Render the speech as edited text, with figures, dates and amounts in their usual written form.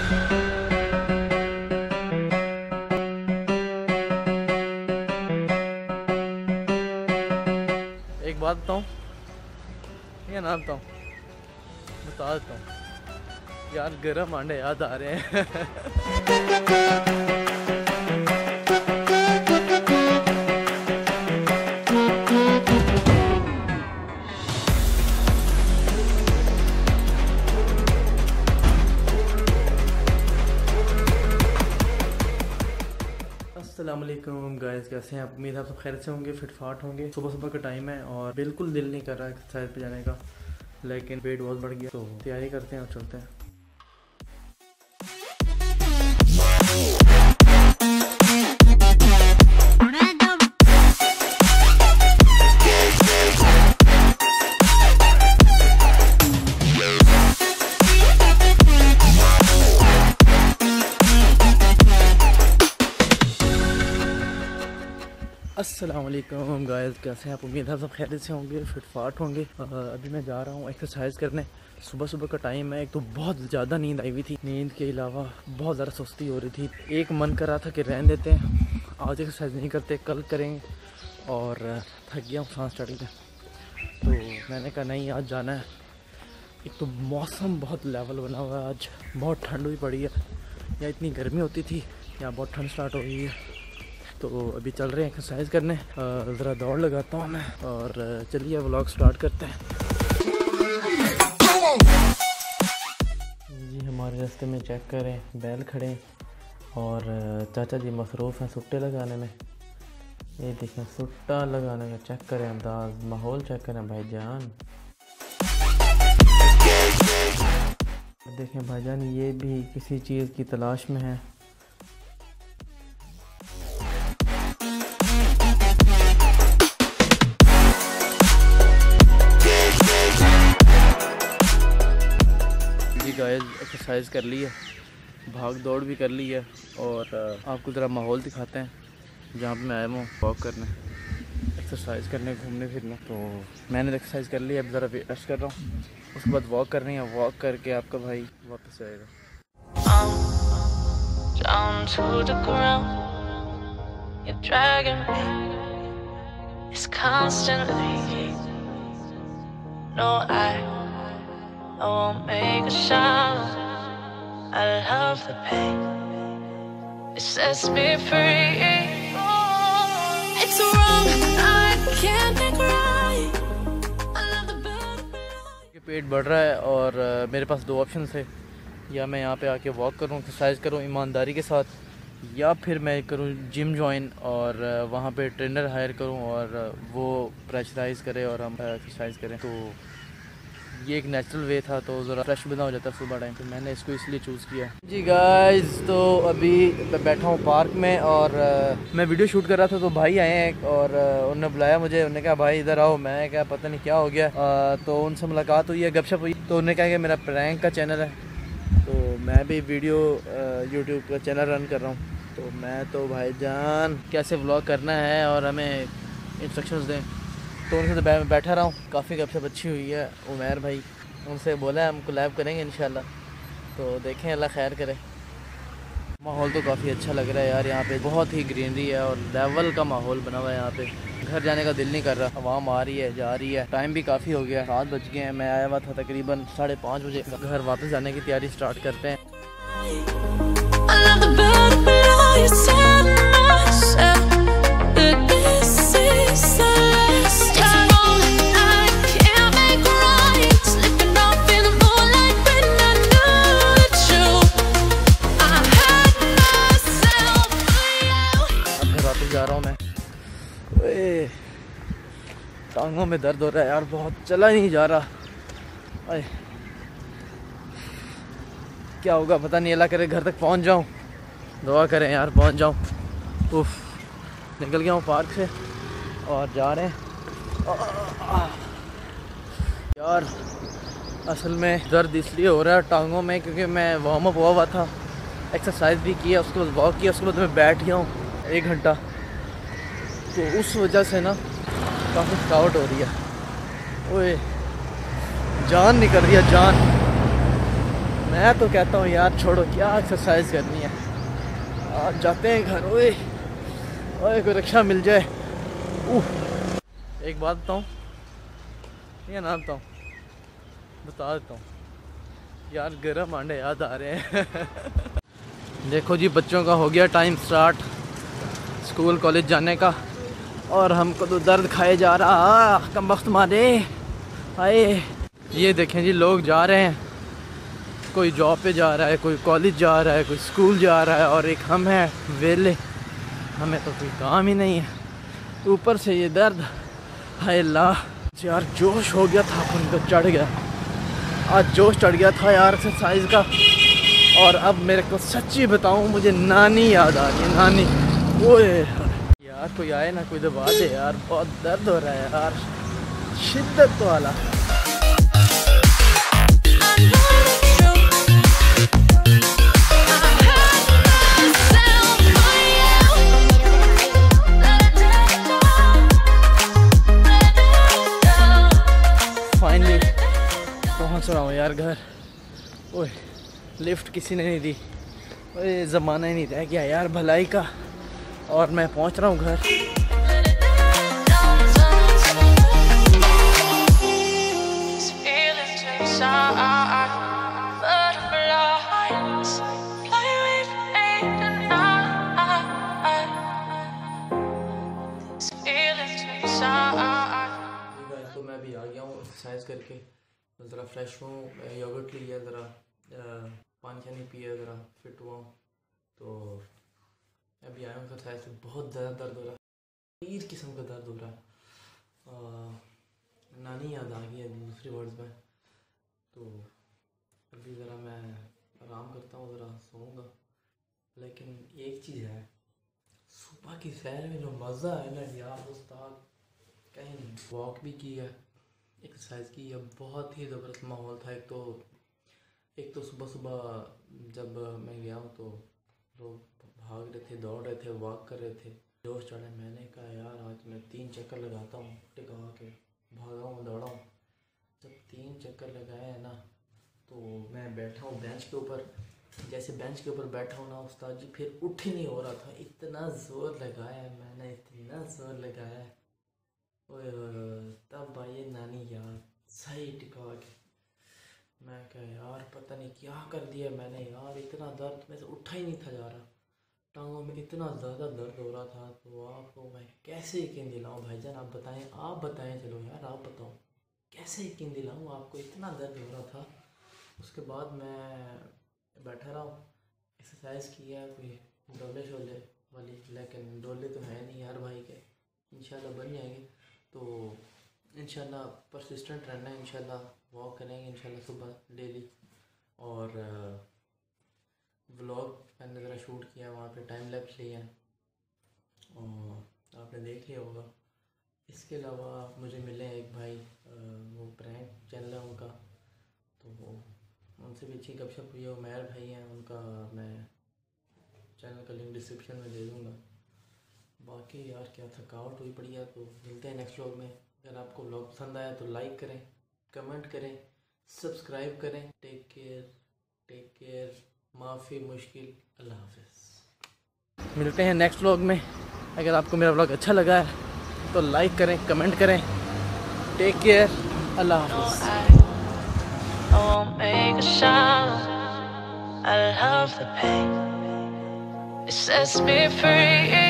एक बात बताऊँ या ना बताऊँ? बता देता हूँ यार, गरम अंडे याद आ रहे हैं। अस्सलामुअलैकुम गाइस, कैसे हैं आप? उम्मीद है आप सब खैर से होंगे, फिटफाट होंगे। सुबह सुबह का टाइम है और बिल्कुल दिल नहीं कर रहा एक्सरसाइज पे जाने का, लेकिन वेट बहुत बढ़ गया, तो तैयारी करते हैं और चलते हैं। अस्सलामुअलैकुम गाइस, कैसे हैं आप? उम्मीद है सब खैरियत से होंगे, फिटफाट होंगे। अभी मैं जा रहा हूँ एक्सरसाइज करने। सुबह सुबह का टाइम है। एक तो बहुत ज़्यादा नींद आई हुई थी, नींद के अलावा बहुत ज़्यादा सुस्ती हो रही थी। एक मन कर रहा था कि रहने देते हैं, आज एक्सरसाइज नहीं करते, कल करेंगे, और थक गया हूँ सांस चढ़ के, तो मैंने कहा नहीं, आज जाना है। एक तो मौसम बहुत लेवल बना हुआ है, आज बहुत ठंड हुई पड़ी है। या इतनी गर्मी होती थी, यहाँ बहुत ठंड स्टार्ट हो गई है। तो अभी चल रहे हैं एक्सरसाइज करने। ज़रा दौड़ लगाता हूँ मैं, और चलिए व्लॉग स्टार्ट करते हैं। जी हमारे रास्ते में चेक करें, बैल खड़े हैं और चाचा जी मसरूफ़ हैं सुट्टे लगाने में। ये देखें, सुट्टा लगाने का चेक करें अंदाज, माहौल चेक करें भाईजान। देखें भाईजान, ये भी किसी चीज़ की तलाश में है। गाइस एक्सरसाइज कर ली है, भाग दौड़ भी कर ली है, और आपको ज़रा माहौल दिखाते हैं जहाँ पे मैं आया हूँ वॉक करने, एक्सरसाइज करने, घूमने फिरने। तो मैंने एक्सरसाइज कर ली है, अब ज़रा रेस्ट कर रहा हूँ, उसके बाद वॉक करनी है। वॉक करके आपका भाई वापस आएगा। I won't make a sound. I love the pain. It sets me free. It's wrong. I can't think right. I love the bird. पेट बढ़ रहा है और मेरे पास दो ऑप्शन थे, या मैं यहाँ पे आके वॉक करूँ, एक्सरसाइज करूँ ईमानदारी के साथ, या फिर मैं करूँ जिम ज्वाइन और वहाँ पे ट्रेनर हायर करूँ और वो प्रेशराइज करे और हम एक्सरसाइज करें। तो ये एक नेचुरल वे था, तो ज़रा फ्रेश बना हो जाता है सुबह टाइम, तो मैंने इसको इसलिए चूज़ किया। जी गाइस, तो अभी मैं बैठा हूँ पार्क में और मैं वीडियो शूट कर रहा था, तो भाई आए हैं और उन्होंने बुलाया मुझे। उन्होंने कहा भाई इधर आओ। मैं क्या पता नहीं क्या हो गया, तो उनसे मुलाकात हुई है, गपशप हुई। तो उन्होंने कहा कि मेरा प्रैंक का चैनल है, तो मैं भी वीडियो यूट्यूब का चैनल रन कर रहा हूँ। तो मैं तो भाईजान कैसे व्लॉग करना है और हमें इंस्ट्रक्शंस दें, तो उनसे तो बैठा रहा हूँ। काफ़ी गपशप अच्छी हुई है। उमर भाई, उनसे बोला है हम कोलैब करेंगे इंशाल्लाह, तो देखें, अल्लाह खैर करे। माहौल तो काफ़ी अच्छा लग रहा है यार, यहाँ पे बहुत ही ग्रीनरी है और लेवल का माहौल बना हुआ है यहाँ पे। घर जाने का दिल नहीं कर रहा, आवाम आ रही है जा रही है, टाइम भी काफ़ी हो गया, 7 बज गए हैं। मैं आया हुआ था तकरीबन 5:30 बजे। घर वापस जाने की तैयारी स्टार्ट करते हैं। जा रहा हूँ मैं, टांगों में दर्द हो रहा है यार, बहुत चला नहीं जा रहा। अरे क्या होगा पता नहीं, अल्लाह करे घर तक पहुँच जाऊँ, दुआ करें यार पहुँच जाऊँ। उफ, निकल गया हूँ पार्क से और जा रहे हैं यार। असल में दर्द इसलिए हो रहा है टांगों में क्योंकि मैं वार्म अप हुआ था, एक्सरसाइज भी किया, उसके बाद वॉक किया, उसके बाद मैं बैठ गया हूँ 1 घंटा, तो उस वजह से ना काफ़ी थकावट हो रही है। ओए जान निकल रही है जान। मैं मैं तो कहता हूँ यार छोड़ो, क्या एक्सरसाइज करनी है, आज जाते हैं घर। ओए ओए कोई रिक्शा मिल जाए। एक बात बताऊँ या ना बताऊँ? बता देता हूँ यार, गर्म अंडे याद आ रहे हैं। देखो जी, बच्चों का हो गया टाइम स्टार्ट स्कूल कॉलेज जाने का, और हमको तो दर्द खाए जा रहा, कम वक्त मारे आए। ये देखें जी, लोग जा रहे हैं, कोई जॉब पे जा रहा है, कोई कॉलेज जा रहा है, कोई स्कूल जा रहा है, और एक हम हैं वेले, हमें तो कोई काम ही नहीं है। ऊपर से ये दर्द, हाय अल्लाह यार, जोश हो गया था, अपन को चढ़ गया, आज जोश चढ़ गया था यार एक्सरसाइज का। और अब मेरे को सच्ची बताऊं, मुझे नानी याद आ रही है, नानी। ओए यार कोई आए ना, कोई दबा दे यार, बहुत दर्द हो रहा है यार, शिद्दत वाला। फाइनली पहुंच रहा हूँ यार घर। ओए लिफ्ट किसी ने नहीं दी, ओए ज़माना ही नहीं रह गया यार भलाई का, और मैं पहुंच रहा हूँ घर। तो मैं अभी आ गया हूँ एक्सरसाइज करके, ज़रा फ्रेश हूँ, योगर्ट लिया, ज़रा पानी शानी पिया, ज़रा फिट हुआ हूँ, तो अभी आया हूँ एक्सरसाइज से। बहुत ज़्यादा दर्द हो रहा है, अजीब किस्म का दर्द हो रहा है, नानी याद आ गई है दूसरी वर्ड्स में। तो अभी ज़रा मैं आराम करता हूँ, ज़रा सोऊंगा। लेकिन एक चीज़ है, सुबह की सैर में जो मज़ा है ना यार उस्ताद, कहीं नहीं। वॉक भी की है, एक्सरसाइज की है, बहुत ही ज़बरदस्त माहौल था। एक तो सुबह सुबह जब मैं गया हूँ तो लोग भाग रहे थे, दौड़ रहे थे, वॉक कर रहे थे, जोश चढ़े। मैंने कहा यार आज मैं 3 चक्कर लगाता हूँ टिका के, भागा हूँ दौड़ा हूँ। जब 3 चक्कर लगाए हैं ना, तो मैं बैठा हूँ बेंच के ऊपर, जैसे बेंच के ऊपर बैठा हूँ ना उस्ताद जी, फिर उठ ही नहीं हो रहा था, इतना ज़ोर लगाया है मैंने, इतना ज़ोर लगाया है। ओए तब भाई नानी यार सही टिका के, मैं क्या यार पता नहीं क्या कर दिया मैंने यार, इतना दर्द में से उठा ही नहीं था जा रहा, टांगों में इतना ज़्यादा दर्द हो रहा था। तो आपको मैं कैसे यकीन दिलाऊं भाईजान, आप बताएं, आप बताएं, चलो यार आप बताओ कैसे यकीन दिलाऊं आपको, इतना दर्द हो रहा था। उसके बाद मैं बैठा रहा हूँ, एक्सरसाइज किया, कोई डोले शोले वाली, लेकिन डोले तो है नहीं यार भाई के, इंशाल्लाह बन जाएंगे। तो इंशाल्लाह परसिस्टेंट रहना है, इंशाल्लाह वॉक करेंगे इंशाल्लाह सुबह डेली। और व्लॉग मैंने ज़रा शूट किया वहाँ पे, टाइम लैप्स लिया और आपने देख लिया होगा। इसके अलावा मुझे मिले एक भाई, वो प्रैंक चैनल है उनका, तो वो उनसे भी अच्छी गपशप हुई है। उमर भाई हैं, उनका मैं चैनल का लिंक डिस्क्रिप्शन में दे दूँगा। बाकी यार क्या थकावट हुई पड़ी है, तो मिलते हैं नेक्स्ट व्लॉग में। अगर आपको व्लॉग पसंद आया तो लाइक करें, कमेंट करें, सब्सक्राइब करें। टेक केयर, माफ़ी मुश्किल, अल्लाह हाफ़िज़। मिलते हैं नेक्स्ट व्लॉग में। अगर आपको मेरा व्लॉग अच्छा लगा है तो लाइक करें, कमेंट करें। टेक केयर, अल्लाह हाफ़िज़। I won't make a sound. I love the pain. It sets me free.